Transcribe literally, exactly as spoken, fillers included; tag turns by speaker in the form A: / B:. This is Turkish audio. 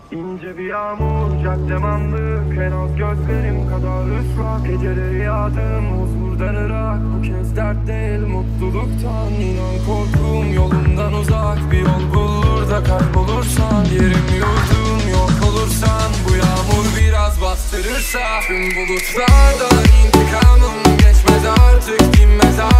A: İnce bir yağmur, caddem anlık, en az gözlerim kadar ıslak. Geceleri yağdım huzurdan ırak, bu kez dert değil mutluluktan. İnan korkum yolundan uzak, bir yol bulur da kaybolursan. Yerim yurdum yok olursan, bu yağmur biraz bastırırsa. Tüm bulutlardan intikamım geçmez artık, dinmez artık.